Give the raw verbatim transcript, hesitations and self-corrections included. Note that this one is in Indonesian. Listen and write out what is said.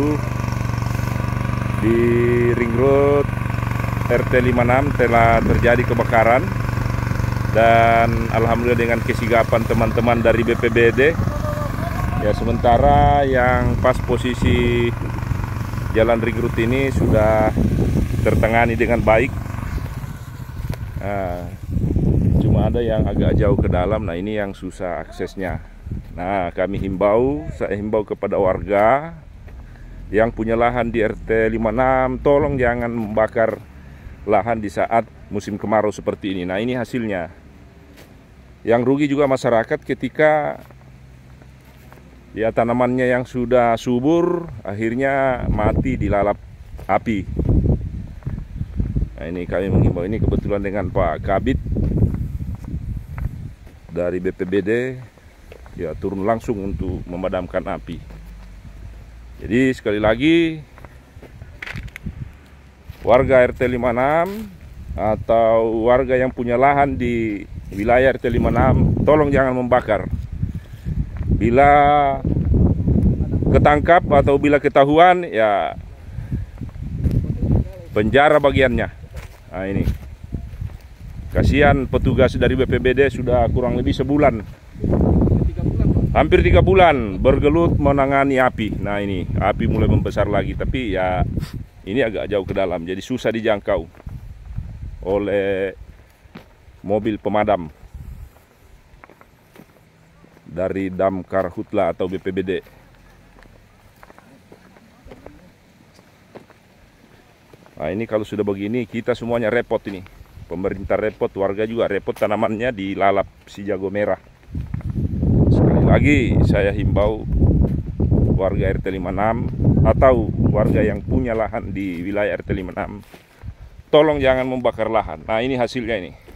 Baru di Ring Road R T lima puluh enam telah terjadi kebakaran, dan alhamdulillah dengan kesigapan teman-teman dari B P B D ya, sementara yang pas posisi jalan Ring Road ini sudah tertangani dengan baik. Nah, cuma ada yang agak jauh ke dalam, nah ini yang susah aksesnya. Nah, kami himbau, saya himbau kepada warga yang punya lahan di R T lima puluh enam, tolong jangan membakar lahan di saat musim kemarau seperti ini. Nah, ini hasilnya. Yang rugi juga masyarakat ketika ya tanamannya yang sudah subur akhirnya mati dilalap api. Nah, ini kami menghimbau, ini kebetulan dengan Pak Kabid dari B P B D ya turun langsung untuk memadamkan api. Jadi sekali lagi, warga R T lima puluh enam atau warga yang punya lahan di wilayah R T lima puluh enam, tolong jangan membakar. Bila ketangkap atau bila ketahuan ya penjara bagiannya. Nah, ini kasihan petugas dari B P B D sudah kurang lebih sebulan, hampir tiga bulan bergelut menangani api. Nah, ini api mulai membesar lagi, tapi ya ini agak jauh ke dalam, jadi susah dijangkau oleh mobil pemadam dari Damkar Hutla atau B P B D. Nah, ini kalau sudah begini kita semuanya repot ini. Pemerintah repot, warga juga repot, tanamannya dilalap si jago merah. Sekali lagi saya himbau warga R T lima puluh enam atau warga yang punya lahan di wilayah R T lima puluh enam, tolong jangan membakar lahan. Nah, ini hasilnya ini.